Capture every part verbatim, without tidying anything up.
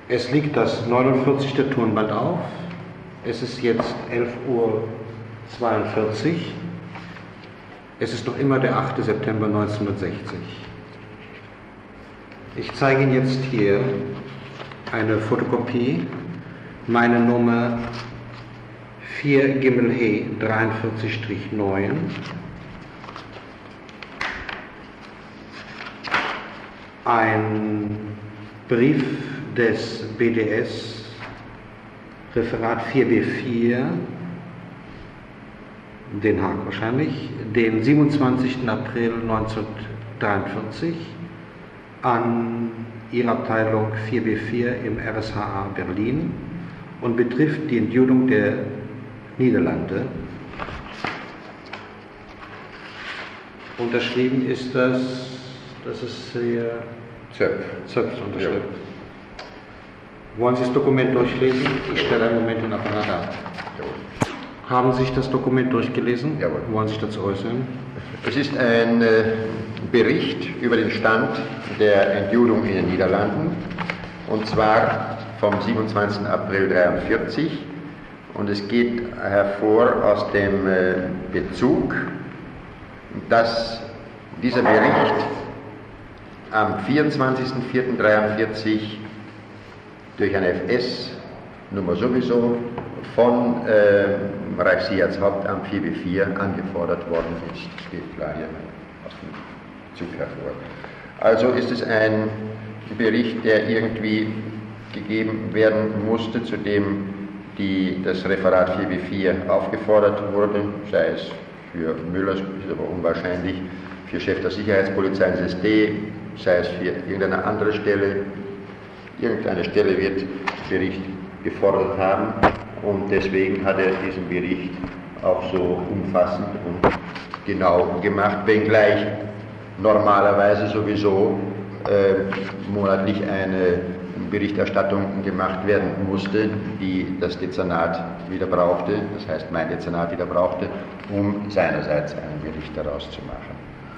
Es liegt das neunundvierzigste Turnband auf. Es ist jetzt elf Uhr zweiundvierzig. Es ist noch immer der achte September neunzehnhundertsechzig. Ich zeige Ihnen jetzt hier eine Fotokopie, meine Nummer vier Gimel He dreiundvierzig neun. Ein Brief des B D S, Referat vier B vier, Den Haag wahrscheinlich, den siebenundzwanzigsten April neunzehnhundertdreiundvierzig an Ihre Abteilung vier B vier im R S H A Berlin und betrifft die Entjudung der Niederlande. Unterschrieben ist das, das ist hier Zöpf. Zöpf unterschrieben. Ja. Wollen Sie das Dokument durchlesen? Ich stelle einen Moment den Apparat ab. Jawohl. Haben Sie sich das Dokument durchgelesen? Jawohl. Wollen Sie sich dazu äußern? Es ist ein äh, Bericht über den Stand der Entjudung in den Niederlanden, und zwar vom siebenundzwanzigsten April neunzehnhundertdreiundvierzig, und es geht hervor aus dem äh, Bezug, dass dieser Bericht am vierundzwanzigsten vierten neunzehnhundertdreiundvierzig durch eine F S-Nummer sowieso von äh, Reichssicherheitshauptamt vier B vier angefordert worden ist. Das geht klar hier aus dem Zug hervor. Also ist es ein Bericht, der irgendwie gegeben werden musste, zu dem die, das Referat vier B vier aufgefordert wurde, sei es für Müller, ist aber unwahrscheinlich, für Chef der Sicherheitspolizei ins S D, sei es für irgendeine andere Stelle. Irgendeine Stelle wird Bericht gefordert haben, und deswegen hat er diesen Bericht auch so umfassend und genau gemacht, wenngleich normalerweise sowieso äh, monatlich eine Berichterstattung gemacht werden musste, die das Dezernat wieder brauchte, das heißt mein Dezernat wieder brauchte, um seinerseits einen Bericht daraus zu machen.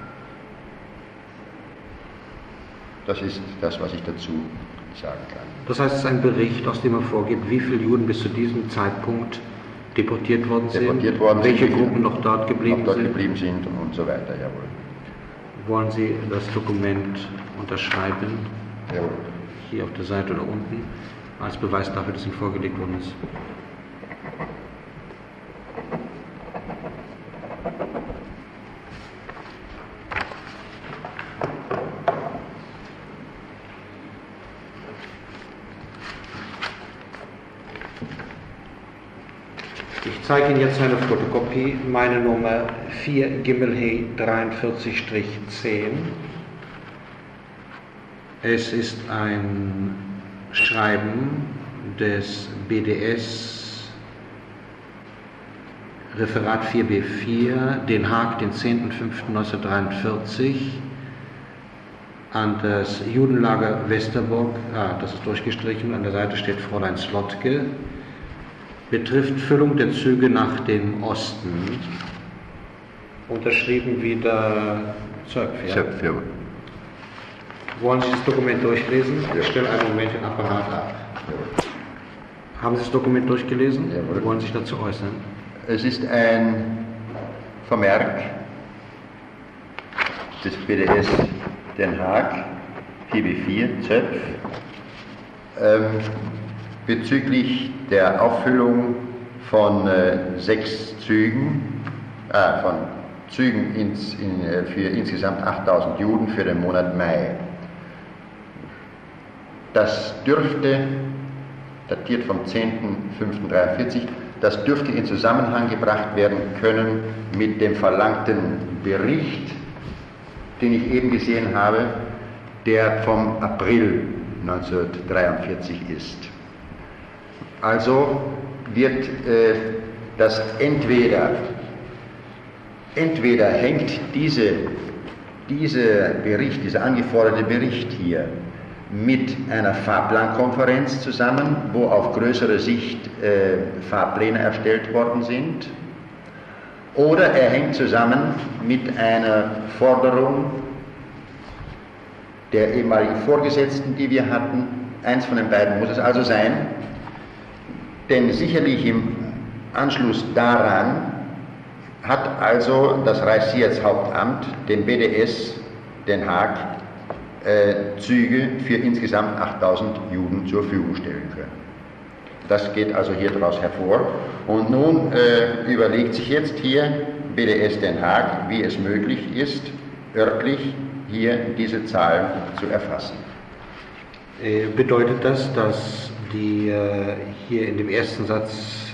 Das ist das, was ich dazu sagen kann. Das heißt, es ist ein Bericht, aus dem hervorgeht, wie viele Juden bis zu diesem Zeitpunkt deportiert worden sind, deportiert worden welche sind, Gruppen noch dort geblieben noch dort sind. geblieben sind und so weiter, jawohl. Wollen Sie das Dokument unterschreiben? Jawohl. Hier auf der Seite oder unten, als Beweis dafür, dass Ihnen vorgelegt worden ist. Ich zeige Ihnen jetzt eine Fotokopie, meine Nummer vier Gimel He dreiundvierzig zehn. Es ist ein Schreiben des B D S, Referat vier B vier, Den Haag, den zehnten fünften neunzehnhundertdreiundvierzig, an das Judenlager Westerbork, ah, das ist durchgestrichen, an der Seite steht Fräulein Slotke, betrifft Füllung der Züge nach dem Osten, unterschrieben wieder Zöpf. Ja? Zöpf, ja. Wollen Sie das Dokument durchlesen? Ja. Ich stelle einen Moment den Apparat ab. Ja. Haben Sie das Dokument durchgelesen? Jawohl. Wollen Sie sich dazu äußern? Es ist ein Vermerk des B D S Den Haag, vier B vier, Zöpf, ähm, bezüglich der Auffüllung von äh, sechs Zügen, äh, von Zügen ins, in, äh, für insgesamt achttausend Juden für den Monat Mai. Das dürfte, datiert vom zehnten fünften dreiundvierzig, das dürfte in Zusammenhang gebracht werden können mit dem verlangten Bericht, den ich eben gesehen habe, der vom April neunzehnhundertdreiundvierzig ist. Also wird äh, das entweder, entweder hängt diese, dieser Bericht, dieser angeforderte Bericht hier mit einer Fahrplankonferenz zusammen, wo auf größere Sicht äh, Fahrpläne erstellt worden sind, oder er hängt zusammen mit einer Forderung der ehemaligen Vorgesetzten, die wir hatten, Eins von den beiden muss es also sein, denn sicherlich im Anschluss daran hat also das Reichssicherheitshauptamt dem B D S Den Haag äh, Züge für insgesamt achttausend Juden zur Verfügung stellen können. Das geht also hier daraus hervor. Und nun äh, überlegt sich jetzt hier B D S Den Haag, wie es möglich ist, örtlich hier diese Zahlen zu erfassen. Bedeutet das, dass die hier in dem ersten Satz,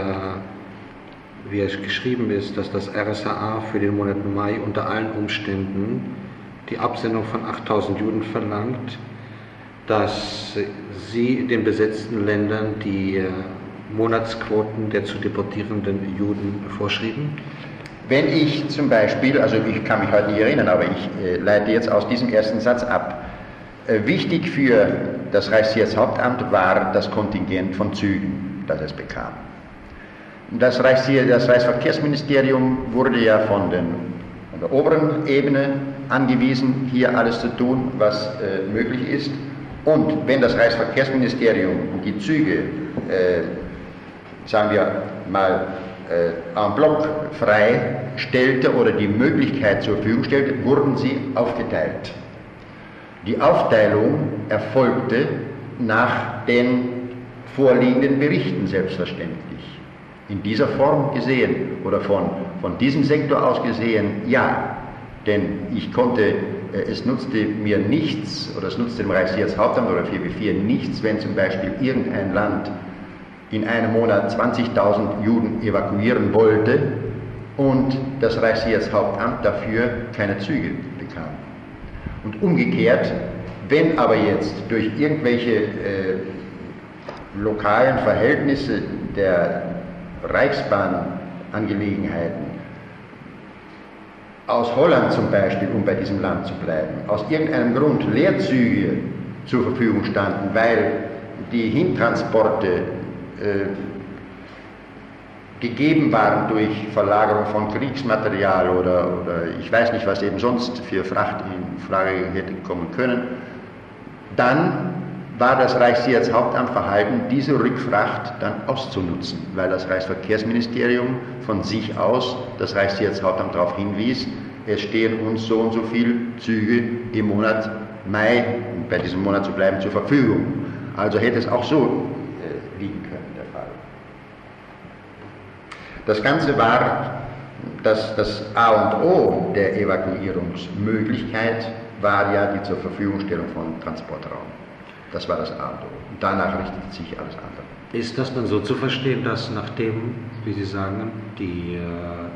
wie es geschrieben ist, dass das R S A A für den Monat Mai unter allen Umständen die Absendung von achttausend Juden verlangt, dass sie den besetzten Ländern die Monatsquoten der zu deportierenden Juden vorschrieben? Wenn ich zum Beispiel, also ich kann mich heute nicht erinnern, aber ich äh, leite jetzt aus diesem ersten Satz ab, äh, wichtig für das Reichssicherheitshauptamt war das Kontingent von Zügen, das es bekam. Das, Reichssicher- das Reichsverkehrsministerium wurde ja von, den, von der oberen Ebene angewiesen, hier alles zu tun, was äh, möglich ist. Und wenn das Reichsverkehrsministerium die Züge, äh, sagen wir mal, äh, en bloc frei stellte oder die Möglichkeit zur Verfügung stellte, wurden sie aufgeteilt. Die Aufteilung erfolgte nach den vorliegenden Berichten selbstverständlich. In dieser Form gesehen oder von, von diesem Sektor aus gesehen, ja. Denn ich konnte, äh, es nutzte mir nichts, oder es nutzte dem Reichssicherheitshauptamt oder vier B vier nichts, wenn zum Beispiel irgendein Land in einem Monat zwanzigtausend Juden evakuieren wollte und das Reichssicherheitshauptamt dafür keine Züge bekam. Und umgekehrt, wenn aber jetzt durch irgendwelche äh, lokalen Verhältnisse der Reichsbahnangelegenheiten aus Holland zum Beispiel, um bei diesem Land zu bleiben, aus irgendeinem Grund Leerzüge zur Verfügung standen, weil die Hintransporte äh, gegeben waren durch Verlagerung von Kriegsmaterial oder, oder ich weiß nicht, was eben sonst für Fracht in Frage hätte kommen können, dann war das Reichssicherheitshauptamt verhalten, diese Rückfracht dann auszunutzen, weil das Reichsverkehrsministerium von sich aus das Reichssicherheitshauptamt darauf hinwies, es stehen uns so und so viele Züge im Monat Mai, um bei diesem Monat zu bleiben, zur Verfügung. Also hätte es auch so äh, liegen können, der Fall. Das Ganze war, das, das A und O der Evakuierungsmöglichkeit war ja die zur Verfügungstellung von Transportraum. Das war das A und O. Und danach richtet sich alles andere. Ist das dann so zu verstehen, dass nachdem, wie Sie sagen, die äh,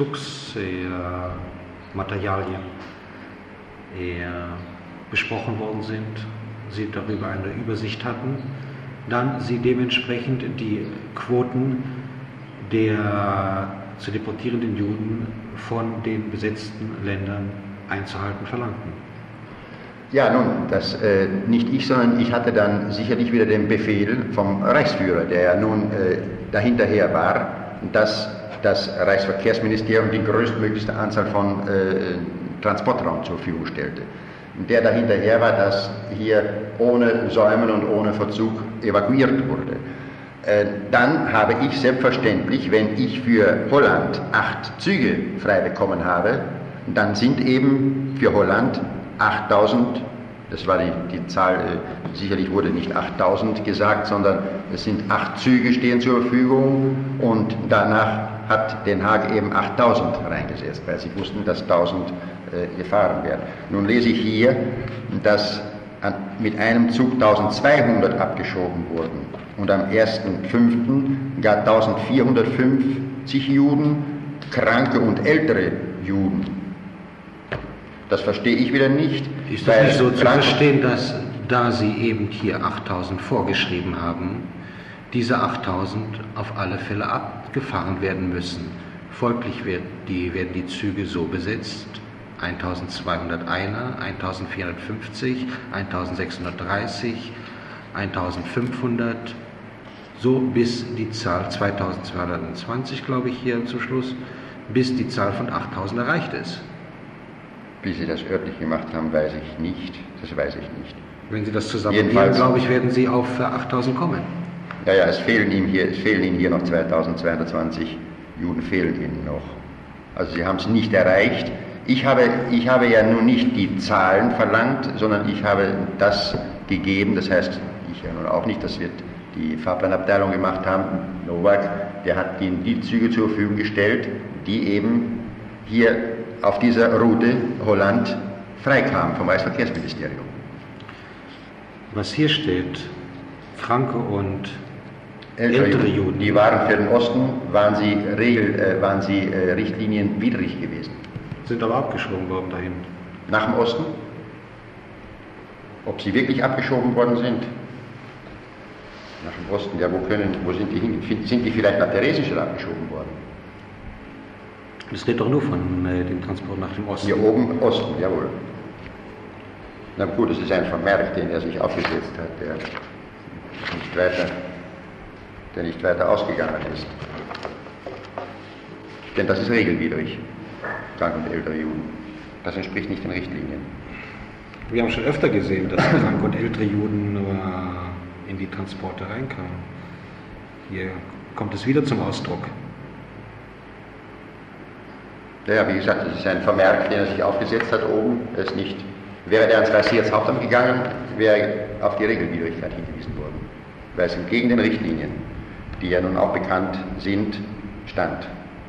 Zugsmaterialien äh, besprochen worden sind, Sie darüber eine Übersicht hatten, dann Sie dementsprechend die Quoten der zu deportierenden Juden von den besetzten Ländern einzuhalten verlangten? Ja, nun, das äh, nicht ich, sondern ich hatte dann sicherlich wieder den Befehl vom Reichsführer, der ja nun äh, dahinterher war, dass das Reichsverkehrsministerium die größtmöglichste Anzahl von äh, Transportraum zur Verfügung stellte. Der dahinterher war, dass hier ohne Säumen und ohne Verzug evakuiert wurde. Äh, dann habe ich selbstverständlich, wenn ich für Holland acht Züge frei bekommen habe, dann sind eben für Holland achttausend, das war die, die Zahl, äh, sicherlich wurde nicht achttausend gesagt, sondern es sind acht Züge stehen zur Verfügung und danach hat Den Haag eben achttausend reingesetzt, weil sie wussten, dass tausend äh, gefahren werden. Nun lese ich hier, dass an, mit einem Zug eintausendzweihundert abgeschoben wurden und am ersten fünften gar eintausendvierhundertfünfzig Juden, kranke und ältere Juden. Das verstehe ich wieder nicht. Ist das nicht so zu verstehen, dass da Sie eben hier achttausend vorgeschrieben haben, diese achttausend auf alle Fälle abgefahren werden müssen? Folglich wird die, werden die Züge so besetzt: eintausendzweihunderteins, eintausendvierhundertfünfzig, eintausendsechshundertdreißig, eintausendfünfhundert, so bis die Zahl zweitausendzweihundertzwanzig, glaube ich, hier zum Schluss, bis die Zahl von achttausend erreicht ist. Wie Sie das örtlich gemacht haben, weiß ich nicht. Das weiß ich nicht. Wenn Sie das zusammennehmen, glaube ich, werden Sie auf achttausend kommen. Ja, ja, es fehlen Ihnen hier, es fehlen Ihnen hier noch zweitausendzweihundertzwanzig Juden, fehlen Ihnen noch. Also Sie haben es nicht erreicht. Ich habe, ich habe ja nun nicht die Zahlen verlangt, sondern ich habe das gegeben, das heißt, ich ja nun auch nicht, das wird die Fahrplanabteilung gemacht haben, Nowak, der hat Ihnen die Züge zur Verfügung gestellt, die eben hier auf dieser Route Holland freikamen vom Reichsverkehrsministerium. Was hier steht, Franke und ältere, ältere Juden, Juden, die waren für den Osten, waren sie, Regel, äh, waren sie äh, richtlinienwidrig gewesen. Sind aber abgeschoben worden dahin. Nach dem Osten? Ob sie wirklich abgeschoben worden sind? Nach dem Osten, ja, wo können, wo sind die hin? Sind die vielleicht nach Theresienstadt abgeschoben worden? Das redet doch nur von äh, dem Transport nach dem Osten. Hier oben Osten, jawohl. Na gut, das ist ein Vermerk, den er sich aufgesetzt hat, der nicht weiter, der nicht weiter ausgegangen ist. Denn das ist regelwidrig, krank und ältere Juden. Das entspricht nicht den Richtlinien. Wir haben schon öfter gesehen, dass kranke und ältere Juden äh, in die Transporte reinkamen. Hier kommt es wieder zum Ausdruck. Ja, wie gesagt, das ist ein Vermerk, den er sich aufgesetzt hat oben. Er ist nicht, wäre der ans Reichssicherheitshauptamt gegangen, wäre er auf die Regelwidrigkeit hingewiesen worden. Weil es entgegen den Richtlinien, die ja nun auch bekannt sind, stand.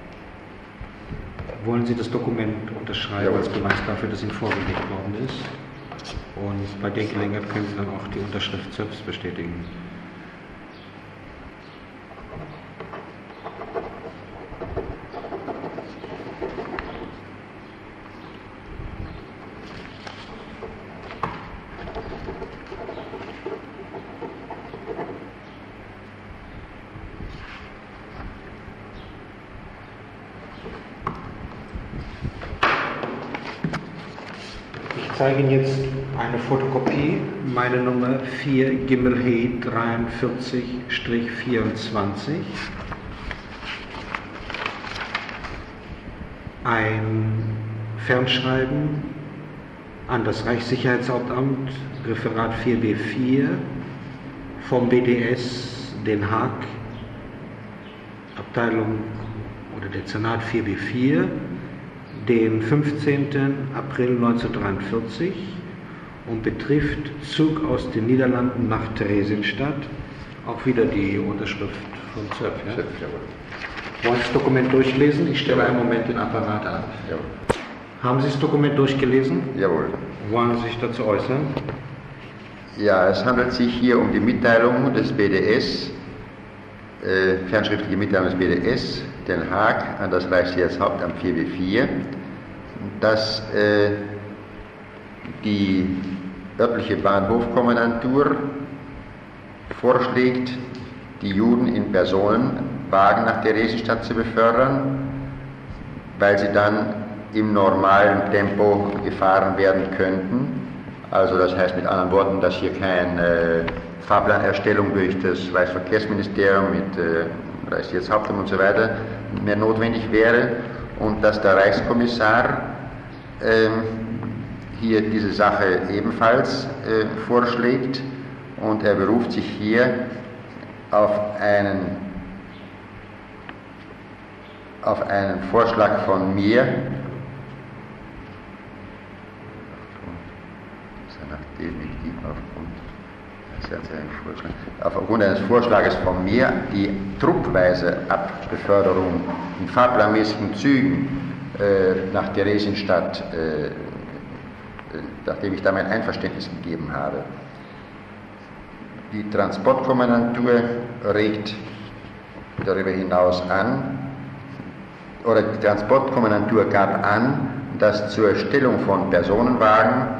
Wollen Sie das Dokument unterschreiben Jawohl. als Beweis dafür, dass Ihnen vorgelegt worden ist? Und bei der Gelegenheit können Sie dann auch die Unterschrift selbst bestätigen. Ich zeige Ihnen jetzt eine Fotokopie, meine Nummer vier Gimel He dreiundvierzig vierundzwanzig. Ein Fernschreiben an das Reichssicherheitshauptamt, Referat vier B vier vom B D S Den Haag, Abteilung oder Dezernat vier B vier, den fünfzehnten April neunzehnhundertdreiundvierzig und betrifft Zug aus den Niederlanden nach Theresienstadt. Auch wieder die Unterschrift von Zöpf. Ja? Zöpf, jawohl. Wollen Sie das Dokument durchlesen? Ich stelle einen Moment den Apparat ab. Jawohl. Haben Sie das Dokument durchgelesen? Jawohl. Wollen Sie sich dazu äußern? Ja, es handelt sich hier um die Mitteilung des B D S, äh, fernschriftliche Mitteilung des B D S, Den Haag an das Reichssicherheitshauptamt vier B vier, dass äh, die örtliche Bahnhofkommandantur vorschlägt, die Juden in Personenwagen nach Theresienstadt zu befördern, weil sie dann im normalen Tempo gefahren werden könnten. Also das heißt mit anderen Worten, dass hier keine Fahrplanerstellung durch das Reichsverkehrsministerium mit äh, Reichssicherheitshauptamt und so weiter mehr notwendig wäre und dass der Reichskommissar äh, hier diese Sache ebenfalls äh, vorschlägt und er beruft sich hier auf einen, auf einen Vorschlag von mir, aufgrund eines Vorschlages von mir die truppweise Abbeförderung in fahrplanmäßigen Zügen äh, nach Theresienstadt, äh, nachdem ich da mein Einverständnis gegeben habe. Die Transportkommandantur regt darüber hinaus an, oder die Transportkommandantur gab an, dass zur Stellung von Personenwagen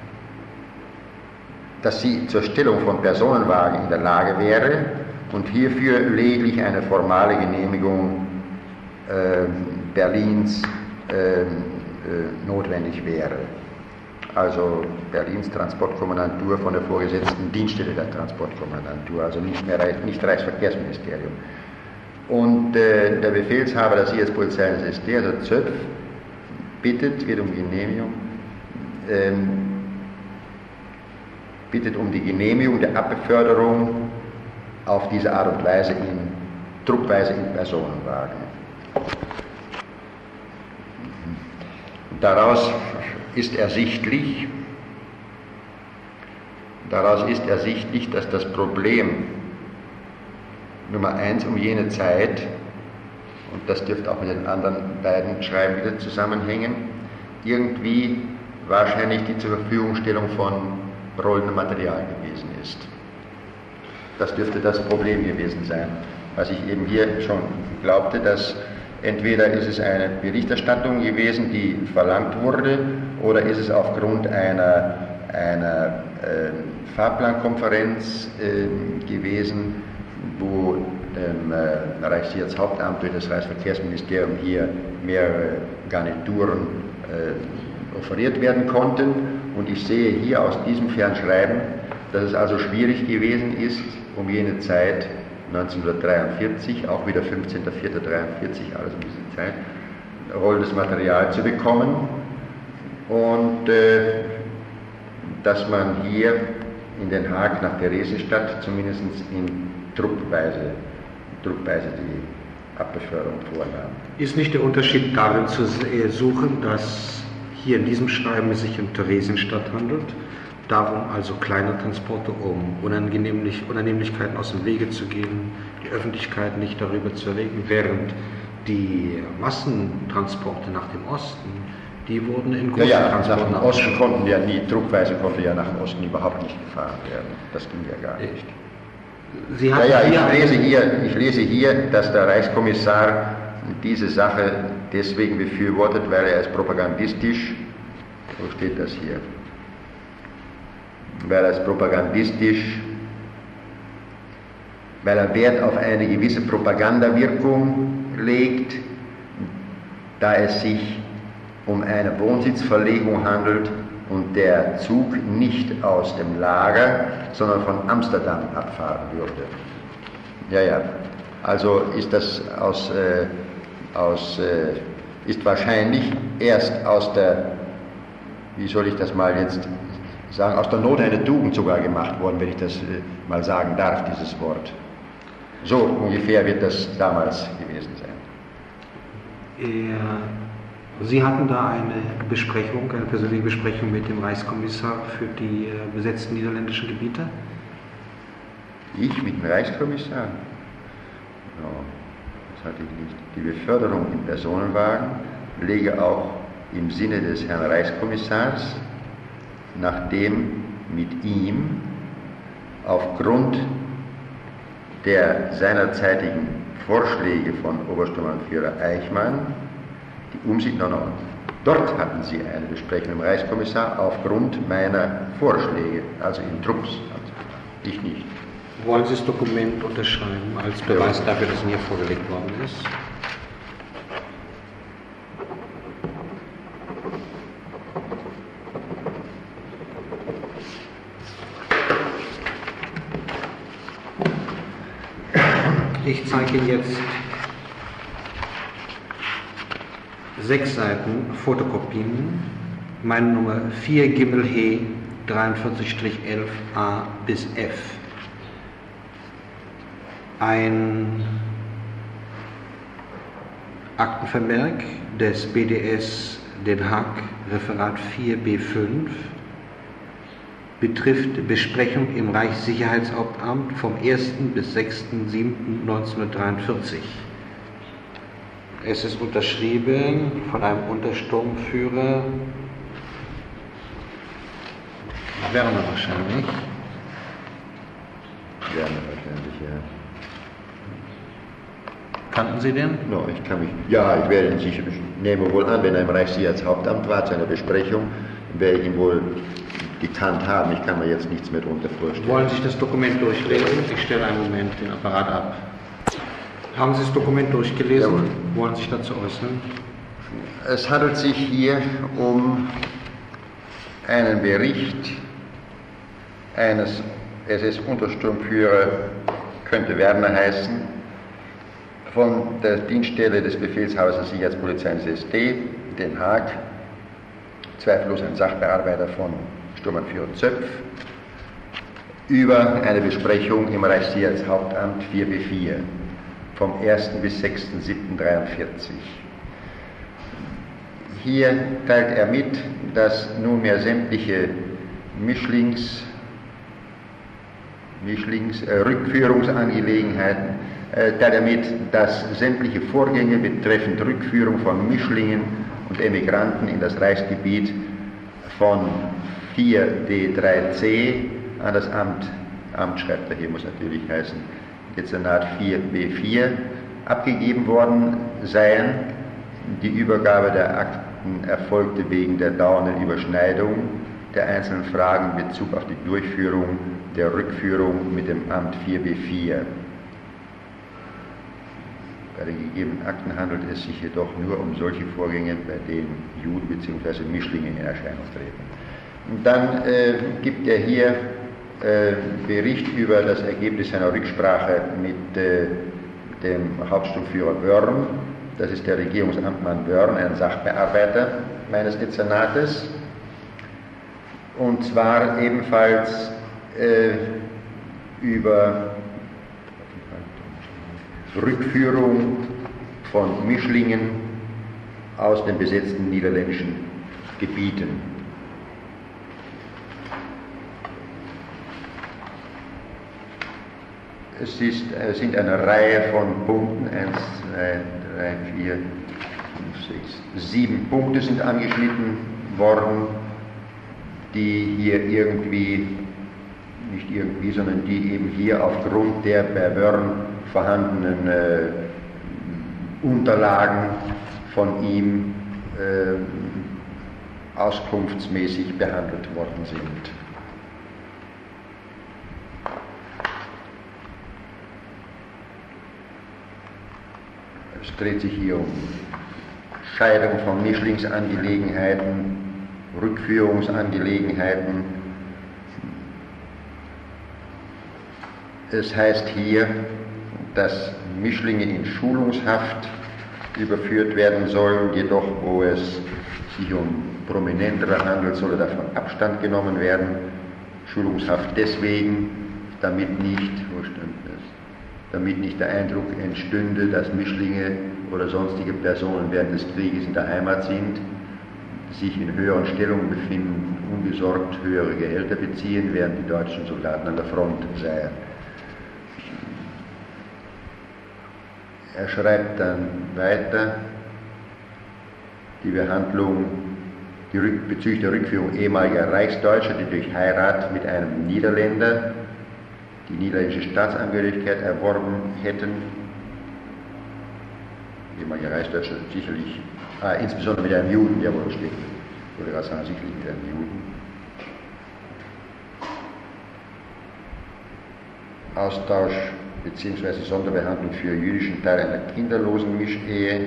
dass sie zur Stellung von Personenwagen in der Lage wäre und hierfür lediglich eine formale Genehmigung äh, Berlins äh, äh, notwendig wäre. Also Berlins Transportkommandantur von der vorgesetzten Dienststelle der Transportkommandantur, also nicht mehr nicht Reichsverkehrsministerium. Und äh, der Befehlshaber, das hier als Polizei des S D, also Zöpf, bittet, wird um Genehmigung, ähm, bittet um die Genehmigung der Abbeförderung auf diese Art und Weise in truppweise in Personenwagen. Daraus ist ersichtlich, daraus ist ersichtlich, dass das Problem Nummer eins um jene Zeit, und das dürfte auch mit den anderen beiden Schreiben wieder zusammenhängen, irgendwie wahrscheinlich die zur Verfügungstellung von rollendem Material gewesen ist. Das dürfte das Problem gewesen sein, was ich eben hier schon glaubte, dass entweder ist es eine Berichterstattung gewesen, die verlangt wurde, oder ist es aufgrund einer, einer äh, Fahrplankonferenz äh, gewesen, wo dem äh, Reichssicherheitshauptamt durch das Reichsverkehrsministerium hier mehrere Garnituren äh, offeriert werden konnten. Und ich sehe hier aus diesem Fernschreiben, dass es also schwierig gewesen ist, um jene Zeit neunzehnhundertdreiundvierzig, auch wieder fünfzehnter vierter dreiundvierzig, alles um diese Zeit, rollendes Material zu bekommen. Und äh, dass man hier in Den Haag nach Theresienstadt zumindest in Truppweise, Truppweise die Abbeförderung vornahm. Ist nicht der Unterschied darin zu suchen, dass hier in diesem Schreiben es sich um Theresienstadt handelt, darum also kleine Transporte, um Unannehmlich, Unannehmlichkeiten aus dem Wege zu gehen, die Öffentlichkeit nicht darüber zu erregen, während die Massentransporte nach dem Osten, die wurden in großen ja, ja, Transporten nach dem Osten konnten ja nie, Truppweise konnte ja nach dem Osten überhaupt nicht gefahren werden. Das ging ja gar nicht. Sie ja, ja, ich lese, hier, ich lese hier, dass der Reichskommissar diese Sache deswegen befürwortet, weil er es propagandistisch, wo steht das hier, weil er es propagandistisch, weil er Wert auf eine gewisse Propagandawirkung legt, da es sich um eine Wohnsitzverlegung handelt und der Zug nicht aus dem Lager, sondern von Amsterdam abfahren würde. Ja, ja, also ist das aus, äh, aus äh, ist wahrscheinlich erst aus der, wie soll ich das mal jetzt sagen, aus der Not eine Tugend sogar gemacht worden, wenn ich das äh, mal sagen darf, dieses Wort. So ungefähr wird das damals gewesen sein. Ja. Sie hatten da eine Besprechung, eine persönliche Besprechung mit dem Reichskommissar für die äh, besetzten niederländischen Gebiete? Ich mit dem Reichskommissar? No, das hatte ich nicht. Die Beförderung im Personenwagen lege auch im Sinne des Herrn Reichskommissars, nachdem mit ihm aufgrund der seinerzeitigen Vorschläge von Obersturmbannführer Eichmann die Umsicht, no, no. Dort hatten sie eine Besprechung im Reichskommissar aufgrund meiner Vorschläge, also in Trupps. Ich nicht. Wollen Sie das Dokument unterschreiben als Beweis dafür, dass es mir vorgelegt worden ist? Ich zeige Ihnen jetzt sechs Seiten Fotokopien, meine Nummer vier Gimmel He dreiundvierzig elf a bis F. Ein Aktenvermerk des B D S Den Haag, Referat vier b fünf, betrifft Besprechung im Reichssicherheitshauptamt vom ersten bis sechsten siebten neunzehnhundertdreiundvierzig. Es ist unterschrieben von einem Untersturmführer, Werner wahrscheinlich. Werner wahrscheinlich, ja. Kannten Sie den? No, ich kann mich, ja, ich werde ihn sicher, ich nehme wohl an, wenn er im Reichssicherheitshauptamt war zu einer Besprechung, werde ich ihn wohl gekannt haben. Ich kann mir jetzt nichts mehr darunter vorstellen. Wollen Sie sich das Dokument durchlesen? Ich stelle einen Moment den Apparat ab. Haben Sie das Dokument durchgelesen? Jawohl. Wollen Sie sich dazu äußern? Es handelt sich hier um einen Bericht eines S S-Untersturmführer, könnte Werner heißen, von der Dienststelle des Befehlshabers der Sicherheitspolizei ins S D, Den Haag, zweifellos ein Sachbearbeiter von Sturmbannführer Zöpf, über eine Besprechung im Reichssicherheitshauptamt vier B vier vom ersten bis sechsten siebten dreiundvierzig. Hier teilt er mit, dass nunmehr sämtliche Mischlings, Mischlings äh, Rückführungsangelegenheiten, äh, teilt er mit, dass sämtliche Vorgänge betreffend Rückführung von Mischlingen und Emigranten in das Reichsgebiet von vier D drei C an das Amt, Amt schreibt er hier, muss natürlich heißen, Dezernat vier B vier, abgegeben worden seien. Die Übergabe der Akten erfolgte wegen der dauernden Überschneidung der einzelnen Fragen in Bezug auf die Durchführung der Rückführung mit dem Amt vier B vier. Bei den gegebenen Akten handelt es sich jedoch nur um solche Vorgänge, bei denen Juden bzw. Mischlinge in Erscheinung treten. Und dann äh, gibt er hier äh, Bericht über das Ergebnis seiner Rücksprache mit äh, dem Hauptsturmführer Wörn. Das ist der Regierungsamtmann Wörn, ein Sachbearbeiter meines Dezernates. Und zwar ebenfalls äh, über Rückführung von Mischlingen aus den besetzten niederländischen Gebieten. Es, ist, es sind eine Reihe von Punkten, eins, zwei, drei, vier, fünf, sechs, sieben Punkte sind angeschnitten worden, die hier irgendwie, nicht irgendwie, sondern die eben hier aufgrund der bei Wörn vorhandenen äh, Unterlagen von ihm äh, auskunftsmäßig behandelt worden sind. Es dreht sich hier um Scheidung von Mischlingsangelegenheiten, Rückführungsangelegenheiten. Es heißt hier, dass Mischlinge in Schulungshaft überführt werden sollen, jedoch wo es sich um prominentere handelt, solle davon Abstand genommen werden. Schulungshaft deswegen, damit nicht, wo stand das, damit nicht der Eindruck entstünde, dass Mischlinge oder sonstige Personen während des Krieges in der Heimat sind, sich in höheren Stellungen befinden, ungesorgt höhere Gehälter beziehen, während die deutschen Soldaten an der Front seien. Er schreibt dann weiter, die Behandlung die Rück, bezüglich der Rückführung ehemaliger Reichsdeutscher, die durch Heirat mit einem Niederländer die niederländische Staatsangehörigkeit erworben hätten, ehemaliger Reichsdeutscher sicherlich, ah, insbesondere mit einem Juden, jawohl, steht, würde gerade sagen, sicherlich mit einem Juden. Austausch bzw. Sonderbehandlung für jüdischen Teil einer kinderlosen Mischehe.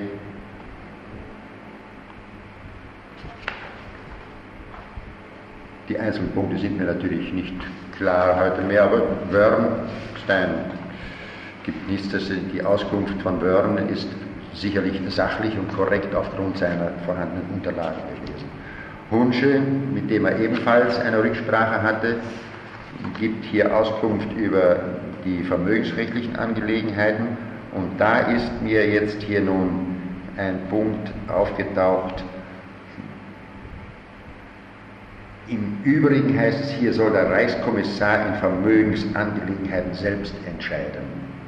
Die einzelnen Punkte sind mir natürlich nicht klar heute mehr, aber Wörnstein gibt nichts, dass die Auskunft von Wörn ist sicherlich sachlich und korrekt aufgrund seiner vorhandenen Unterlagen gewesen. Hunsche, mit dem er ebenfalls eine Rücksprache hatte, gibt hier Auskunft über die vermögensrechtlichen Angelegenheiten, und da ist mir jetzt hier nun ein Punkt aufgetaucht. Im Übrigen heißt es hier, soll der Reichskommissar in Vermögensangelegenheiten selbst entscheiden.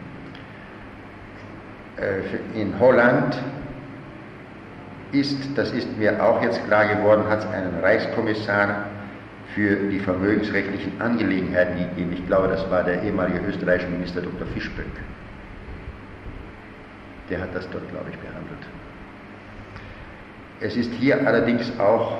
In Holland ist, das ist mir auch jetzt klar geworden, hat es einen Reichskommissar für die vermögensrechtlichen Angelegenheiten gegeben. Ich glaube, das war der ehemalige österreichische Minister Doktor Fischböck. Der hat das dort, glaube ich, behandelt. Es ist hier allerdings auch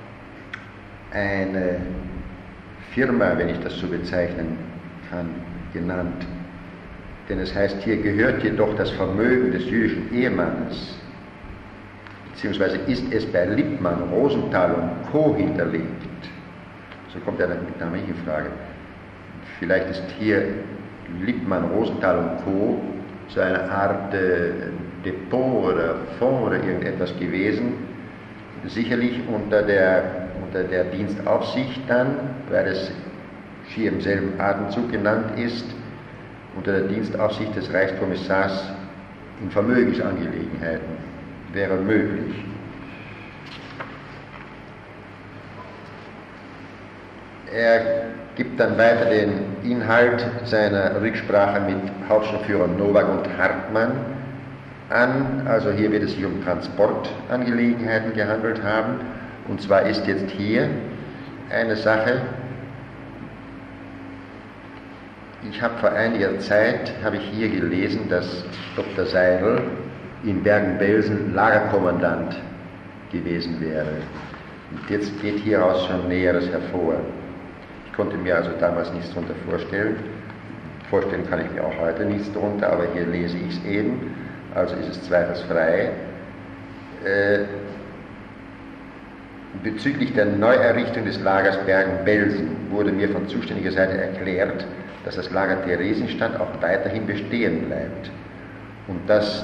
eine Firma, wenn ich das so bezeichnen kann, genannt. Denn es heißt, hier gehört jedoch das Vermögen des jüdischen Ehemannes, beziehungsweise ist es bei Lippmann, Rosenthal und Co. hinterlegt. So kommt ja dann mit einer ähnlichen Frage. Vielleicht ist hier Lippmann, Rosenthal und Co. so eine Art äh, Depot oder Fonds oder irgendetwas gewesen, sicherlich unter der, unter der Dienstaufsicht dann, weil es hier im selben Atemzug genannt ist, unter der Dienstaufsicht des Reichskommissars in Vermögensangelegenheiten wäre möglich. Er gibt dann weiter den Inhalt seiner Rücksprache mit Hauptscharführer Nowak und Hartmann an. Also hier wird es sich um Transportangelegenheiten gehandelt haben. Und zwar ist jetzt hier eine Sache, ich habe vor einiger Zeit, habe ich hier gelesen, dass Doktor Seidel in Bergen-Belsen Lagerkommandant gewesen wäre. Und jetzt geht hieraus schon Näheres hervor. Ich konnte mir also damals nichts darunter vorstellen. Vorstellen kann ich mir auch heute nichts darunter, aber hier lese ich es eben. Also ist es zweifelsfrei. Äh, bezüglich der Neuerrichtung des Lagers Bergen-Belsen wurde mir von zuständiger Seite erklärt, dass das Lager Theresienstadt auch weiterhin bestehen bleibt und dass,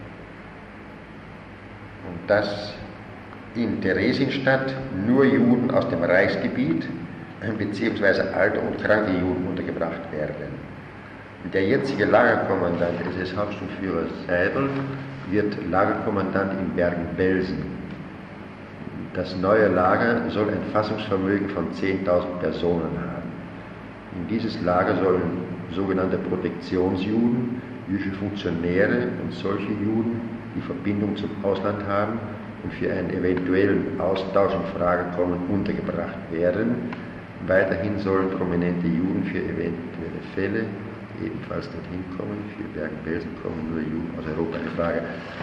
und dass in Theresienstadt nur Juden aus dem Reichsgebiet bzw. alte und kranke Juden untergebracht werden. Der jetzige Lagerkommandant des Hauptsturmführers Seidel wird Lagerkommandant in Bergen-Belsen. Das neue Lager soll ein Fassungsvermögen von zehntausend Personen haben. In dieses Lager sollen sogenannte Protektionsjuden, jüdische Funktionäre und solche Juden, die Verbindung zum Ausland haben und für einen eventuellen Austausch in Frage kommen, untergebracht werden. Weiterhin sollen prominente Juden für eventuelle Fälle ebenfalls dorthin kommen. Für Bergen-Belsen kommen nur Juden aus Europa in Frage.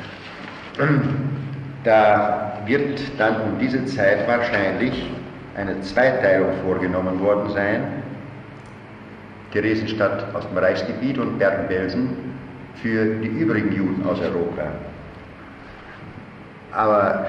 Da wird dann um diese Zeit wahrscheinlich eine Zweiteilung vorgenommen worden sein. Theresienstadt aus dem Reichsgebiet und Bergen-Belsen für die übrigen Juden aus Europa. Aber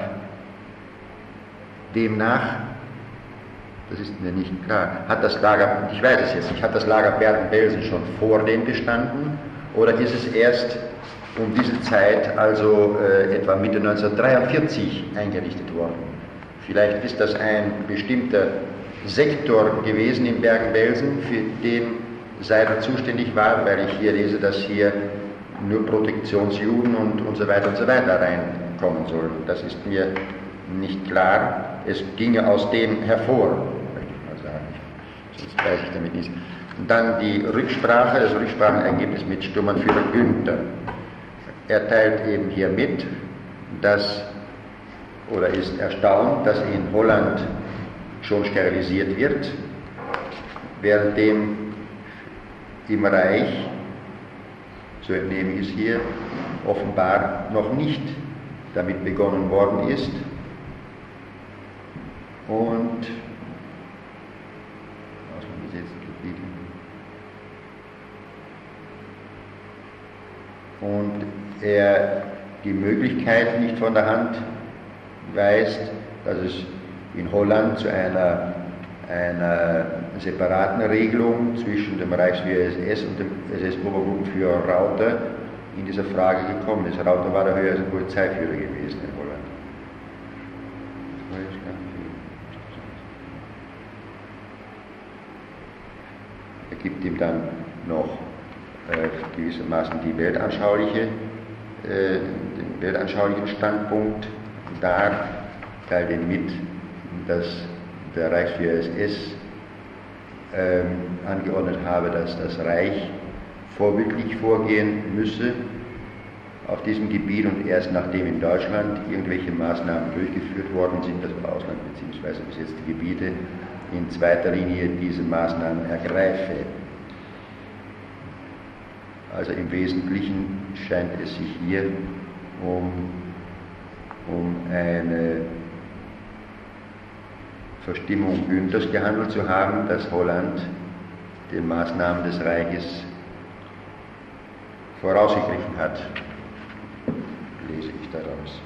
demnach, das ist mir nicht klar, hat das Lager, ich weiß es jetzt nicht, hat das Lager Bergen-Belsen schon vor dem bestanden oder ist es erst um diese Zeit, also äh, etwa Mitte neunzehnhundertdreiundvierzig, eingerichtet worden? Vielleicht ist das ein bestimmter Sektor gewesen in Bergen-Belsen, für den Seidel zuständig war, weil ich hier lese, dass hier nur Protektionsjuden und, und so weiter und so weiter reinkommen sollen. Das ist mir nicht klar. Es ginge aus dem hervor, möchte ich mal sagen. Sonst weiß ich damit nicht. Und dann die Rücksprache, das Rücksprachenergebnis mit Sturmbannführer Günther. Er teilt eben hier mit, dass, oder ist erstaunt, dass in Holland schon sterilisiert wird, währenddem im Reich, so entnehme ich es hier, offenbar noch nicht damit begonnen worden ist. Und und er die Möglichkeit nicht von der Hand weist, dass es in Holland zu einer einer separaten Regelung zwischen dem Reichsführer S S und dem S S-Obergruppenführer Rauter in dieser Frage gekommen ist. Rauter war der höchste Polizeiführer gewesen in Holland. Er gibt ihm dann noch äh, gewissermaßen die weltanschauliche, äh, den weltanschaulichen Standpunkt dar, teilt ihm mit, dass der Reichsführer S S ähm, angeordnet habe, dass das Reich vorbildlich vorgehen müsse auf diesem Gebiet und erst nachdem in Deutschland irgendwelche Maßnahmen durchgeführt worden sind, also im Ausland bzw. besetzte Gebiete, in zweiter Linie diese Maßnahmen ergreife. Also im Wesentlichen scheint es sich hier um, um eine Verstimmung Günthers gehandelt zu haben, dass Holland den Maßnahmen des Reiches vorausgegriffen hat, lese ich daraus.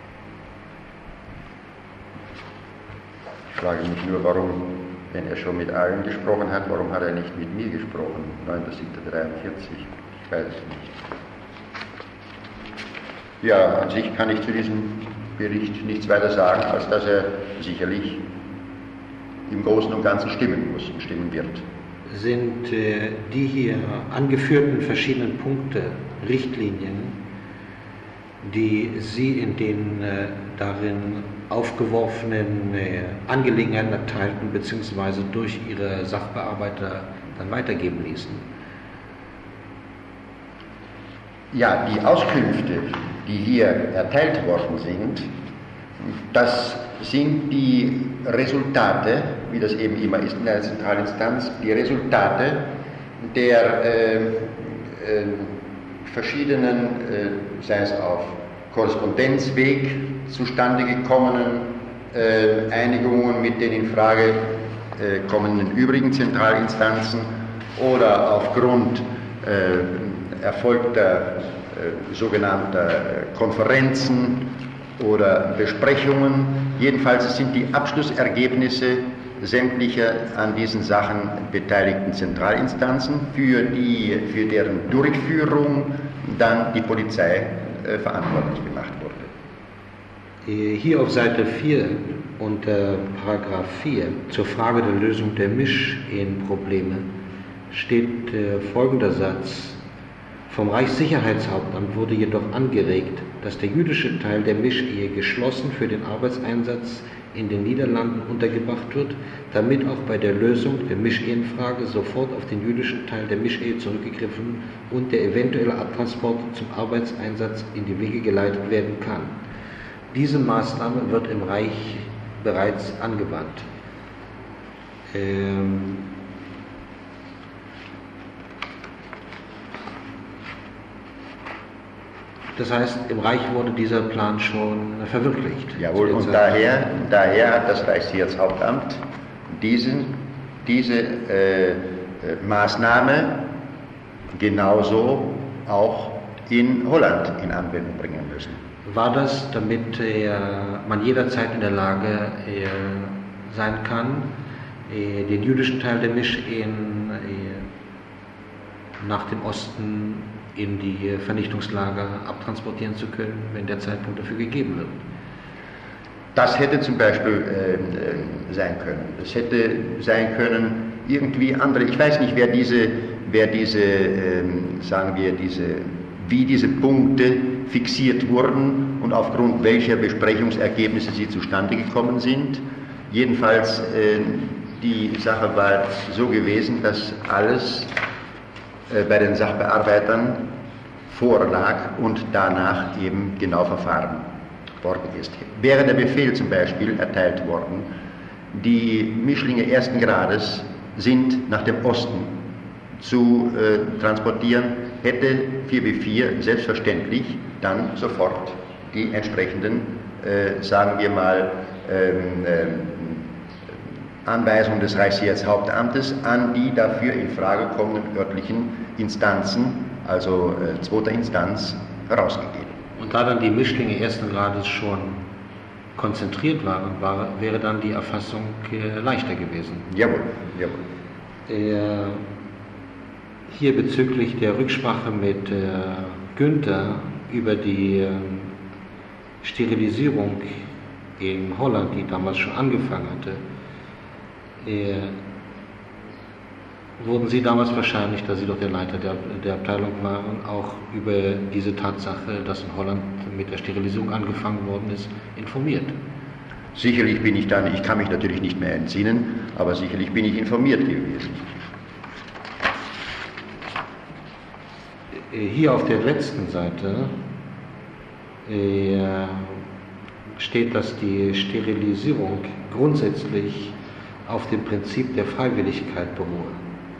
Ich frage mich nur, warum, wenn er schon mit allen gesprochen hat, warum hat er nicht mit mir gesprochen, neunter siebter dreiundvierzig? Ich weiß es nicht. Ja, an sich kann ich zu diesem Bericht nichts weiter sagen, als dass er sicherlich im Großen und Ganzen stimmen muss und stimmen wird. Sind äh, die hier angeführten verschiedenen Punkte, Richtlinien, die Sie in den äh, darin aufgeworfenen äh, Angelegenheiten erteilten, beziehungsweise durch Ihre Sachbearbeiter dann weitergeben ließen? Ja, die Auskünfte, die hier erteilt worden sind, das sind die Resultate, wie das eben immer ist in einer Zentralinstanz, die Resultate der äh, äh, verschiedenen, äh, sei es auf Korrespondenzweg zustande gekommenen äh, Einigungen mit den in Frage äh, kommenden übrigen Zentralinstanzen oder aufgrund äh, erfolgter äh, sogenannter Konferenzen oder Besprechungen. Jedenfalls sind die Abschlussergebnisse sämtlicher an diesen Sachen beteiligten Zentralinstanzen, für, die, für deren Durchführung dann die Polizei äh, verantwortlich gemacht wurde. Hier auf Seite vier unter Paragraph vier zur Frage der Lösung der Mischehenprobleme steht äh, folgender Satz: Vom Reichssicherheitshauptamt wurde jedoch angeregt, dass der jüdische Teil der Mischehe geschlossen für den Arbeitseinsatz in den Niederlanden untergebracht wird, damit auch bei der Lösung der Mischehenfrage sofort auf den jüdischen Teil der Mischehe zurückgegriffen und der eventuelle Abtransport zum Arbeitseinsatz in die Wege geleitet werden kann. Diese Maßnahme wird im Reich bereits angewandt. Ähm Das heißt, im Reich wurde dieser Plan schon verwirklicht. Jawohl, und daher, daher hat das Reichssicherheitshauptamt diesen, diese äh, Maßnahme genauso auch in Holland in Anwendung bringen müssen. War das, damit äh, man jederzeit in der Lage äh, sein kann, äh, den jüdischen Teil der Mischehen äh, nach dem Osten in die Vernichtungslager abtransportieren zu können, wenn der Zeitpunkt dafür gegeben wird? Das hätte zum Beispiel äh, sein können. Es hätte sein können, irgendwie andere, ich weiß nicht, wer diese, wer diese äh, sagen wir, diese, wie diese Punkte fixiert wurden und aufgrund welcher Besprechungsergebnisse sie zustande gekommen sind. Jedenfalls, äh, die Sache war so gewesen, dass alles bei den Sachbearbeitern vorlag und danach eben genau verfahren worden ist. Wäre der Befehl zum Beispiel erteilt worden, die Mischlinge ersten Grades sind nach dem Osten zu äh, transportieren, hätte vier B vier selbstverständlich dann sofort die entsprechenden, äh, sagen wir mal, ähm, äh, Anweisung des Reichssicherheitshauptamtes an die dafür in Frage kommenden örtlichen Instanzen, also äh, zweiter Instanz, herausgegeben. Und da dann die Mischlinge ersten Grades schon konzentriert waren, war, wäre dann die Erfassung äh, leichter gewesen? Jawohl, jawohl. Äh, hier bezüglich der Rücksprache mit äh, Günther über die äh, Sterilisierung in Holland, die damals schon angefangen hatte, Äh, wurden Sie damals wahrscheinlich, da Sie doch der Leiter der, der Abteilung waren, auch über diese Tatsache, dass in Holland mit der Sterilisierung angefangen worden ist, informiert? Sicherlich bin ich dann, ich kann mich natürlich nicht mehr entsinnen, aber sicherlich bin ich informiert gewesen. Hier auf der letzten Seite äh, steht, dass die Sterilisierung grundsätzlich auf dem Prinzip der Freiwilligkeit beruhe.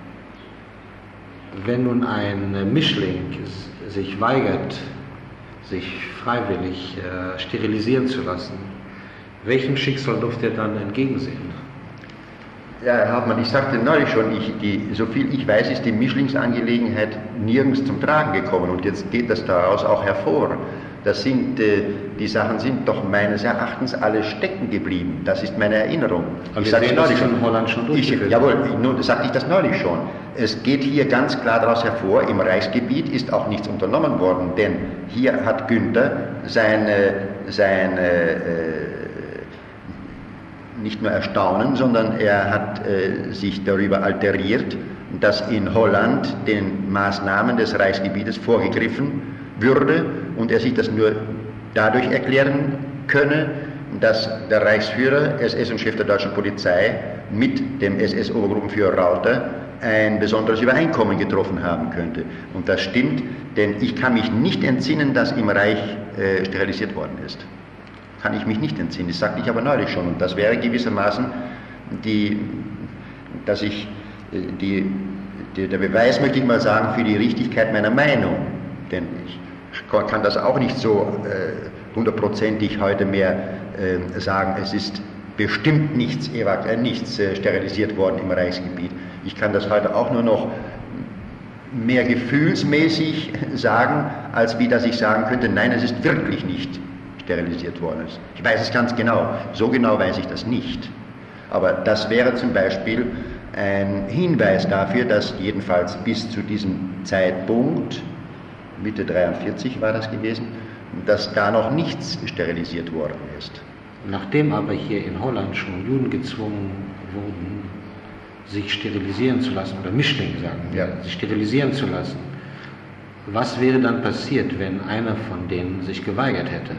Wenn nun ein Mischling sich weigert, sich freiwillig äh, sterilisieren zu lassen, welchem Schicksal durfte er dann entgegensehen? Ja, Herr Hauptmann, ich sagte neulich schon, ich, die, so viel ich weiß, ist die Mischlingsangelegenheit nirgends zum Tragen gekommen und jetzt geht das daraus auch hervor, Das sind, äh, die Sachen sind doch meines Erachtens alle stecken geblieben. Das ist meine Erinnerung. Aber ich sage neulich schon in Holland schon durchgeführt. Jawohl, nun sagte ich das neulich schon. Es geht hier ganz klar daraus hervor, im Reichsgebiet ist auch nichts unternommen worden, denn hier hat Günther seine, seine äh, nicht nur Erstaunen, sondern er hat äh, sich darüber alteriert, dass in Holland den Maßnahmen des Reichsgebietes vorgegriffen würde und er sich das nur dadurch erklären könne, dass der Reichsführer, S S und Chef der deutschen Polizei mit dem S S-Obergruppenführer Rauter ein besonderes Übereinkommen getroffen haben könnte. Und das stimmt, denn ich kann mich nicht entsinnen, dass im Reich äh, sterilisiert worden ist. Kann ich mich nicht entsinnen, das sagte ich aber neulich schon. Und das wäre gewissermaßen die, dass ich, die, die, der Beweis, möchte ich mal sagen, für die Richtigkeit meiner Meinung. Denn ich kann das auch nicht so äh, hundertprozentig heute mehr äh, sagen, es ist bestimmt nichts, äh, nichts äh, sterilisiert worden im Reichsgebiet. Ich kann das heute auch nur noch mehr gefühlsmäßig sagen, als wie dass ich sagen könnte, nein, es ist wirklich nicht sterilisiert worden ist. Ich weiß es ganz genau, so genau weiß ich das nicht. Aber das wäre zum Beispiel ein Hinweis dafür, dass jedenfalls bis zu diesem Zeitpunkt, Mitte dreiundvierzig war das gewesen, dass da noch nichts sterilisiert worden ist. Nachdem aber hier in Holland schon Juden gezwungen wurden, sich sterilisieren zu lassen, oder Mischlinge sagen wir, ja. sich sterilisieren zu lassen, was wäre dann passiert, wenn einer von denen sich geweigert hätte?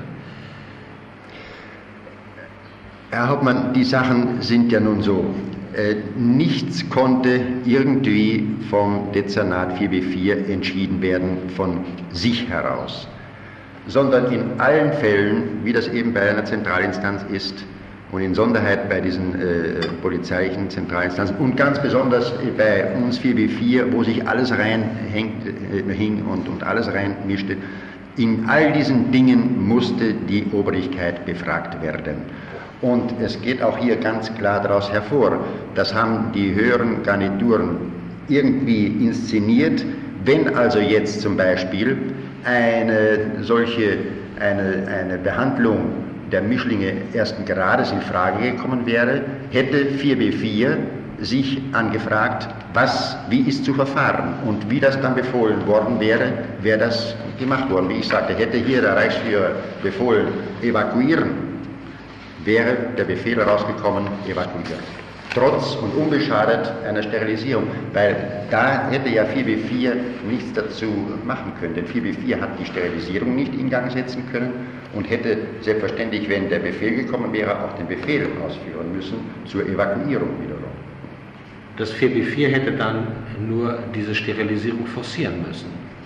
Herr Hauptmann, die Sachen sind ja nun so. Äh, nichts konnte irgendwie vom Dezernat vier B vier entschieden werden von sich heraus, sondern in allen Fällen, wie das eben bei einer Zentralinstanz ist und in Sonderheit bei diesen äh, polizeilichen Zentralinstanzen und ganz besonders bei uns vier B vier, wo sich alles reinhängt, äh, hing und, und alles reinmischte, in all diesen Dingen musste die Obrigkeit befragt werden. Und es geht auch hier ganz klar daraus hervor, das haben die höheren Garnituren irgendwie inszeniert. Wenn also jetzt zum Beispiel eine solche, eine, eine Behandlung der Mischlinge ersten Grades in Frage gekommen wäre, hätte vier B vier sich angefragt, was, wie ist zu verfahren, und wie das dann befohlen worden wäre, wäre das gemacht worden. Wie ich sagte, hätte hier der Reichsführer befohlen, evakuieren, wäre der Befehl herausgekommen, evakuieren. Trotz und unbeschadet einer Sterilisierung, weil da hätte ja vier B vier nichts dazu machen können, denn vier B vier hat die Sterilisierung nicht in Gang setzen können und hätte selbstverständlich, wenn der Befehl gekommen wäre, auch den Befehl ausführen müssen zur Evakuierung wiederum. Das vier B vier hätte dann nur diese Sterilisierung forcieren müssen.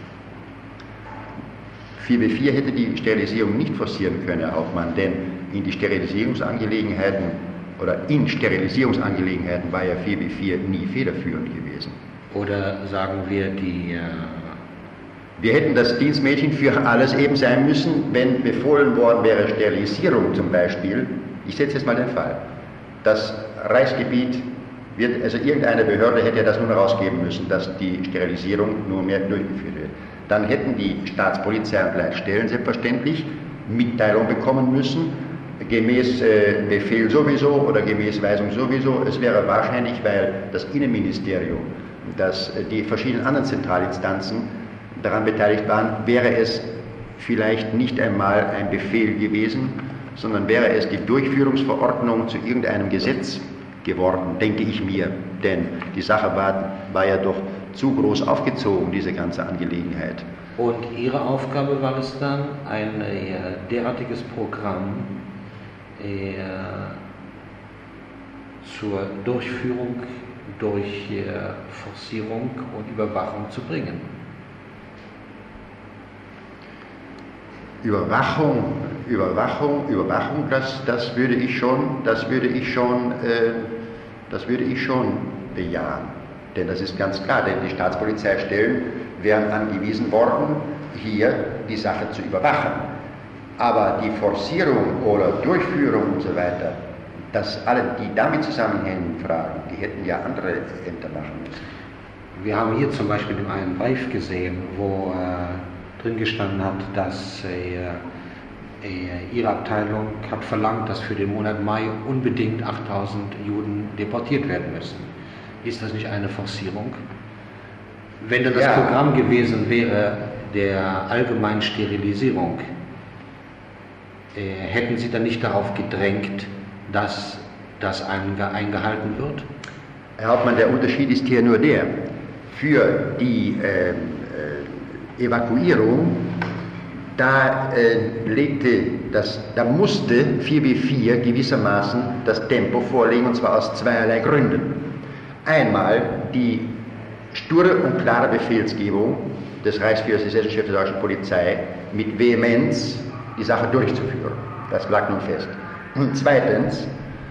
vier B vier hätte die Sterilisierung nicht forcieren können, Herr Hauptmann, denn in die Sterilisierungsangelegenheiten oder in Sterilisierungsangelegenheiten war ja vier B vier nie federführend gewesen. Oder sagen wir die... Äh wir hätten das Dienstmädchen für alles eben sein müssen, wenn befohlen worden wäre Sterilisierung zum Beispiel. Ich setze jetzt mal den Fall. Das Reichsgebiet wird, also irgendeine Behörde hätte ja das nun herausgeben müssen, dass die Sterilisierung nur mehr durchgeführt wird. Dann hätten die Staatspolizei und Leitstellen selbstverständlich Mitteilung bekommen müssen, gemäß äh, Befehl sowieso oder gemäß Weisung sowieso. Es wäre wahrscheinlich, weil das Innenministerium, dass äh, die verschiedenen anderen Zentralinstanzen daran beteiligt waren, wäre es vielleicht nicht einmal ein Befehl gewesen, sondern wäre es die Durchführungsverordnung zu irgendeinem Gesetz geworden, denke ich mir. Denn die Sache war, war ja doch zu groß aufgezogen, diese ganze Angelegenheit. Und Ihre Aufgabe war es dann, ein äh, derartiges Programm äh, zur Durchführung durch äh, Forcierung und Überwachung zu bringen. Überwachung, Überwachung, Überwachung, das, das würde ich schon, das würde ich schon, äh, das würde ich schon bejahen. Denn das ist ganz klar, denn die Staatspolizeistellen wären angewiesen worden, hier die Sache zu überwachen. Aber die Forcierung oder Durchführung und so weiter, das alle die damit zusammenhängenden Fragen, die hätten ja andere Ämter machen müssen. Wir haben hier zum Beispiel in einem Brief gesehen, wo äh, drin gestanden hat, dass äh, äh, Ihre Abteilung hat verlangt, dass für den Monat Mai unbedingt achttausend Juden deportiert werden müssen. Ist das nicht eine Forcierung? Wenn dann das ja. Programm gewesen wäre der allgemeinen Sterilisierung, äh, hätten Sie dann nicht darauf gedrängt, dass das einge eingehalten wird? Herr Hauptmann, der Unterschied ist hier nur der, für die äh, äh, Evakuierung, da, äh, legte das, da musste vier B vier gewissermaßen das Tempo vorlegen, und zwar aus zweierlei Gründen. Einmal die sture und klare Befehlsgebung des Reichsführers des Chefs der deutschen Polizei, mit Vehemenz die Sache durchzuführen. Das lag nun fest. Und zweitens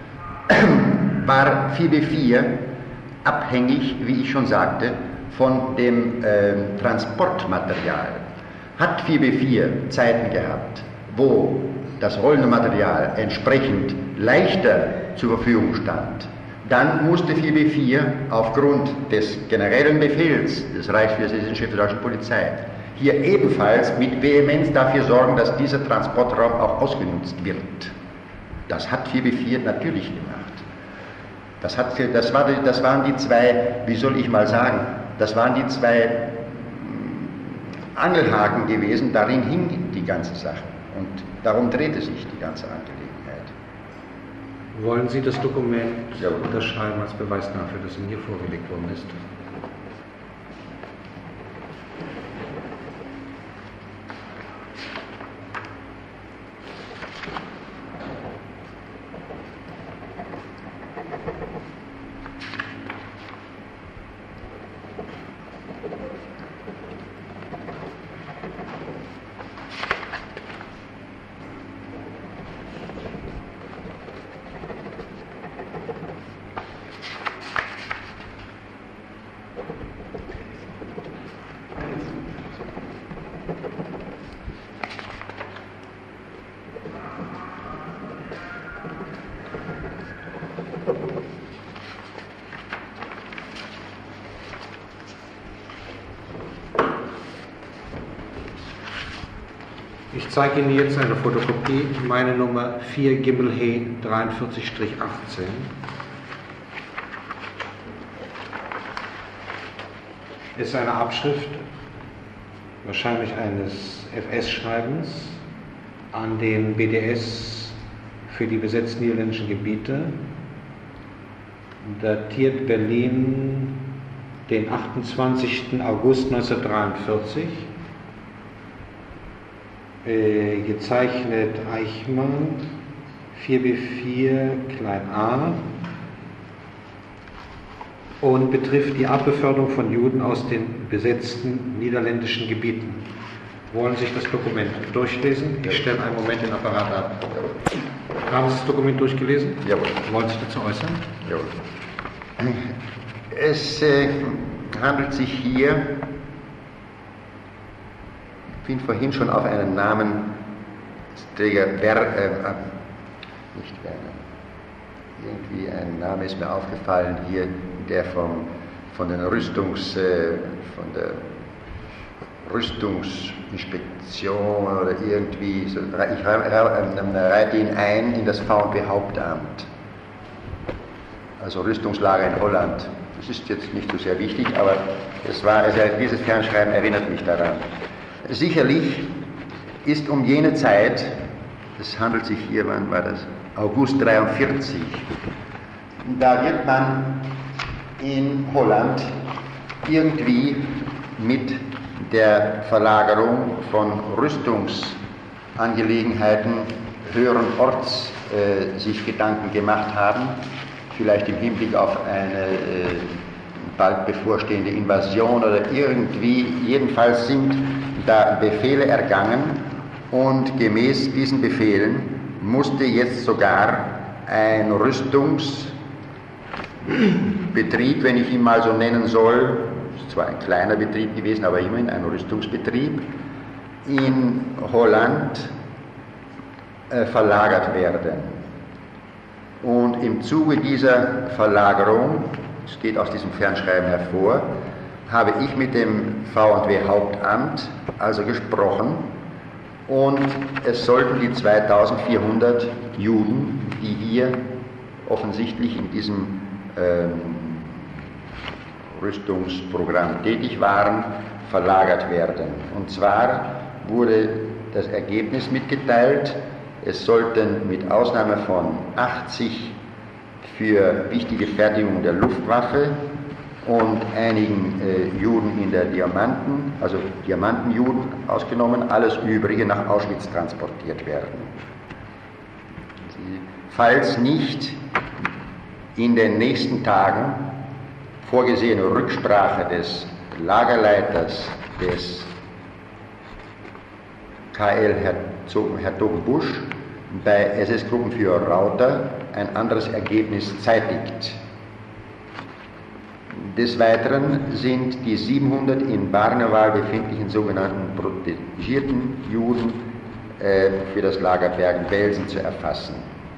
war vier B vier abhängig, wie ich schon sagte, von dem äh, Transportmaterial. Hat vier B vier Zeiten gehabt, wo das rollende Material entsprechend leichter zur Verfügung stand, dann musste vier B vier aufgrund des generellen Befehls des Reichsführers des Chefs der deutschen Polizei hier ebenfalls mit Vehemenz dafür sorgen, dass dieser Transportraum auch ausgenutzt wird. Das hat vier B vier natürlich gemacht. Das, hat, das, war, das waren die zwei, wie soll ich mal sagen, das waren die zwei Angelhaken gewesen, darin hing die ganze Sache. Und darum drehte sich die ganze Angelegenheit. Wollen Sie das Dokument ja. unterschreiben als Beweis dafür, dass Ihnen hier vorgelegt worden ist? Ich zeige Ihnen jetzt eine Fotokopie, meine Nummer vier Gimel He dreiundvierzig achtzehn. Ist eine Abschrift, wahrscheinlich eines F S-Schreibens, an den B D S für die besetzten niederländischen Gebiete, datiert Berlin den achtundzwanzigsten August neunzehnhundertdreiundvierzig. Äh, gezeichnet Eichmann, vier B vier klein a, und betrifft die Abbeförderung von Juden aus den besetzten niederländischen Gebieten. Wollen Sie sich das Dokument durchlesen? Ich stelle einen Moment den Apparat ab. Haben Sie das Dokument durchgelesen? Jawohl. Wollen Sie sich dazu äußern? Jawohl. Es äh, handelt sich hier, ich bin vorhin schon auf einen Namensträger, Wer, äh, nicht Werner, irgendwie ein Name ist mir aufgefallen hier, der vom, von, den Rüstungs, äh, von der Rüstungsinspektion oder irgendwie, so, ich reite ihn ein in das V und B Hauptamt, also Rüstungslager in Holland. Das ist jetzt nicht so sehr wichtig, aber es war, also dieses Fernschreiben erinnert mich daran. Sicherlich ist um jene Zeit, es handelt sich hier, wann war das? August dreiundvierzig, da wird man in Holland irgendwie mit der Verlagerung von Rüstungsangelegenheiten höheren Orts äh, sich Gedanken gemacht haben, vielleicht im Hinblick auf eine äh, bald bevorstehende Invasion oder irgendwie, jedenfalls sind da Befehle ergangen und gemäß diesen Befehlen musste jetzt sogar ein Rüstungsbetrieb, wenn ich ihn mal so nennen soll, ist zwar ein kleiner Betrieb gewesen, aber immerhin ein Rüstungsbetrieb, in Holland äh, verlagert werden. Und im Zuge dieser Verlagerung, es geht aus diesem Fernschreiben hervor, habe ich mit dem V und W Hauptamt also gesprochen und es sollten die zweitausendvierhundert Juden, die hier offensichtlich in diesem ähm, Rüstungsprogramm tätig waren, verlagert werden. Und zwar wurde das Ergebnis mitgeteilt, es sollten mit Ausnahme von achtzig für wichtige Fertigung der Luftwaffe und einigen äh, Juden in der Diamanten, also Diamantenjuden ausgenommen, alles Übrige nach Auschwitz transportiert werden. Falls nicht in den nächsten Tagen vorgesehene Rücksprache des Lagerleiters des K L Herzogenbusch bei S S-Gruppenführer Rauter ein anderes Ergebnis zeitigt. Des Weiteren sind die siebenhundert in Barnewal befindlichen sogenannten protegierten Juden äh, für das Lager Bergen-Belsen zu erfassen.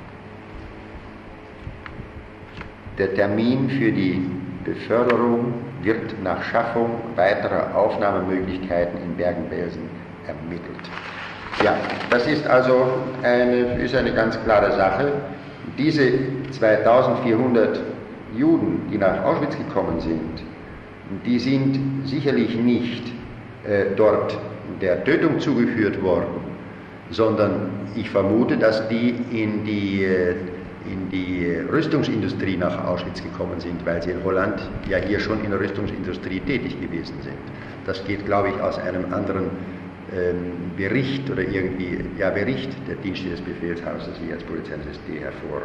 Der Termin für die Beförderung wird nach Schaffung weiterer Aufnahmemöglichkeiten in Bergen-Belsen ermittelt. Ja, das ist also eine, ist eine ganz klare Sache. Diese zweitausendvierhundert Juden, die nach Auschwitz gekommen sind, die sind sicherlich nicht äh, dort der Tötung zugeführt worden, sondern ich vermute, dass die in die, äh, in die Rüstungsindustrie nach Auschwitz gekommen sind, weil sie in Holland ja hier schon in der Rüstungsindustrie tätig gewesen sind. Das geht, glaube ich, aus einem anderen ähm, Bericht oder irgendwie, ja, Bericht der Dienste des Befehlshabers der Sicherheitspolizei des S D hervor.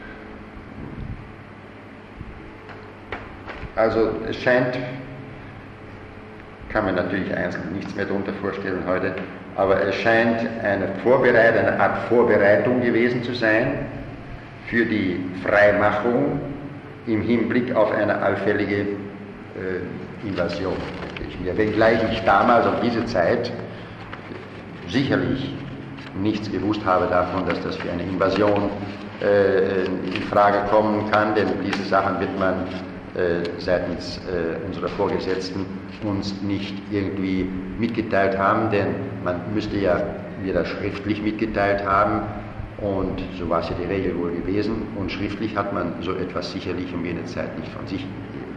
Also es scheint, kann man natürlich einzeln nichts mehr darunter vorstellen heute, aber es scheint eine Vorbereitung, eine Art Vorbereitung gewesen zu sein für die Freimachung im Hinblick auf eine allfällige äh, Invasion. Wenngleich ich damals um diese Zeit sicherlich nichts gewusst habe davon, dass das für eine Invasion äh, in Frage kommen kann, denn diese Sachen wird man äh, seitens äh, unserer Vorgesetzten uns nicht irgendwie mitgeteilt haben, denn man müsste ja mir das schriftlich mitgeteilt haben und so war es ja die Regel wohl gewesen und schriftlich hat man so etwas sicherlich um jene Zeit nicht von sich gegeben.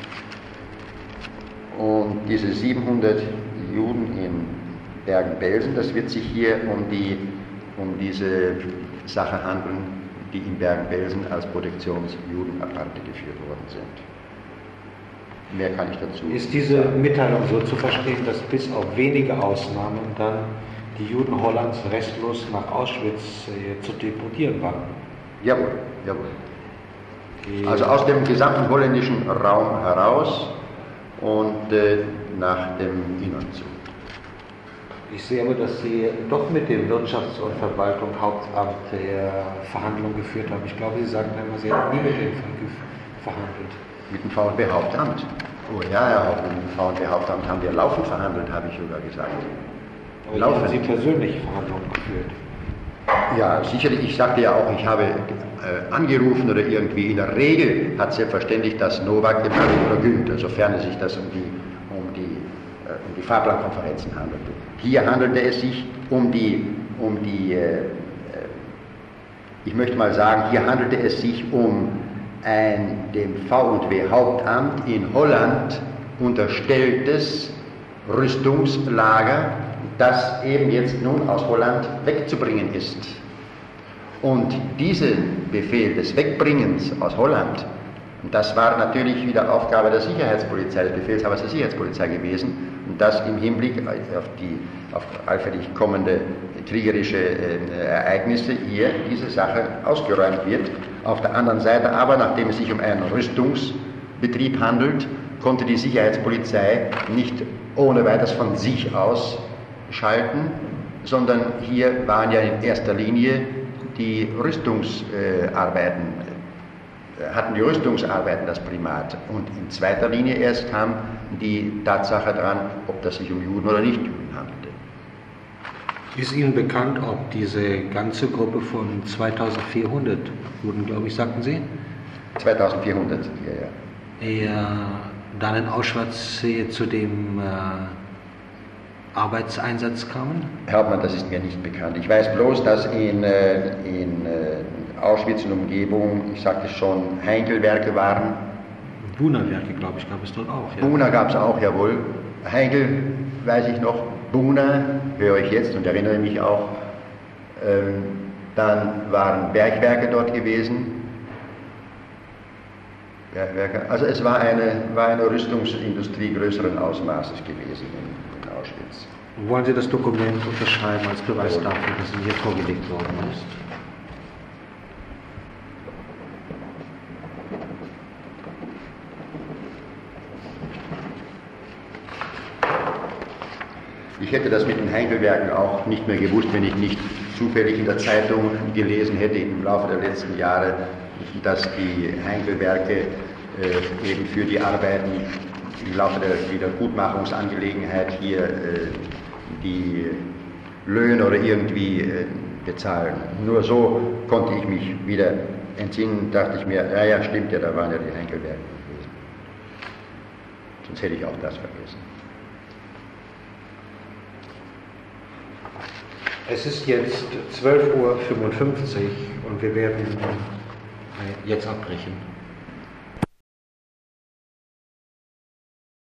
Und diese siebenhundert Juden in Bergen-Belsen, das wird sich hier um, die, um diese Sache handeln, die in Bergen-Belsen als Protektionsjuden aparte geführt worden sind. Mehr kann ich dazu sagen. Ist diese Mitteilung so zu verstehen, dass bis auf wenige Ausnahmen dann die Juden Hollands restlos nach Auschwitz äh, zu deportieren waren? Jawohl, jawohl. Die also aus dem gesamten holländischen Raum heraus und äh, nach dem Innern zu. Ich sehe aber, dass Sie doch mit dem Wirtschafts- und Verwaltung Hauptamt äh, Verhandlungen geführt haben. Ich glaube, Sie sagten einmal, Sie hätten nie mit dem verhandelt. Mit dem V und W Hauptamt? Oh ja, Herr Hauptmann, mit dem V und W Hauptamt haben wir laufend verhandelt, habe ich sogar gesagt. Aber laufend. Haben Sie persönlich Verhandlungen geführt? Ja, sicherlich. Ich sagte ja auch, ich habe äh, angerufen oder irgendwie. In der Regel hat selbstverständlich das Nowak gemacht oder Günther, sofern es sich das um die, um die, äh, um die Fahrplankonferenzen handelte. Hier handelte es sich um die, um die äh, ich möchte mal sagen, hier handelte es sich um ein dem V und W Hauptamt in Holland unterstelltes Rüstungslager, das eben jetzt nun aus Holland wegzubringen ist. Und diesen Befehl des Wegbringens aus Holland, das war natürlich wieder Aufgabe der Sicherheitspolizei, des Befehlshabers der Sicherheitspolizei gewesen, dass im Hinblick auf die auf allfällig kommende kriegerische äh, Ereignisse hier diese Sache ausgeräumt wird. Auf der anderen Seite aber, nachdem es sich um einen Rüstungsbetrieb handelt, konnte die Sicherheitspolizei nicht ohne weiteres von sich aus schalten, sondern hier waren ja in erster Linie die Rüstungsarbeiten, äh, hatten die Rüstungsarbeiten das Primat. Und in zweiter Linie erst kam die Tatsache dran, ob das sich um Juden oder nicht Juden handelte. Ist Ihnen bekannt, ob diese ganze Gruppe von zweitausendvierhundert Juden, glaube ich, sagten Sie? zweitausendvierhundert, ja, ja. dann in Auschwitz Sie zu dem äh, Arbeitseinsatz kamen? Herr Hauptmann, das ist mir nicht bekannt. Ich weiß bloß, dass in, äh, in äh, Auschwitz und Umgebung, ich sagte schon, Heinkelwerke waren. Buna-Werke, glaube ich, gab es dort auch. Ja. Buna gab es auch, jawohl. Heinkel weiß ich noch. Buna höre ich jetzt und erinnere mich auch. Ähm, dann waren Bergwerke dort gewesen. Bergwerke. Also es war eine, war eine Rüstungsindustrie größeren Ausmaßes gewesen in, in Auschwitz. Wollen Sie das Dokument unterschreiben als Beweis ja. dafür, dass Ihnen hier vorgelegt worden ist? Ich hätte das mit den Heinkelwerken auch nicht mehr gewusst, wenn ich nicht zufällig in der Zeitung gelesen hätte im Laufe der letzten Jahre, dass die Heinkelwerke äh, eben für die Arbeiten im Laufe der Wiedergutmachungsangelegenheit hier äh, die Löhne oder irgendwie äh, bezahlen. Nur so konnte ich mich wieder entsinnen, dachte ich mir, ja, ja, stimmt ja, da waren ja die Heinkelwerke gewesen. Sonst hätte ich auch das vergessen. Es ist jetzt zwölf Uhr fünfundfünfzig und wir werden jetzt abbrechen.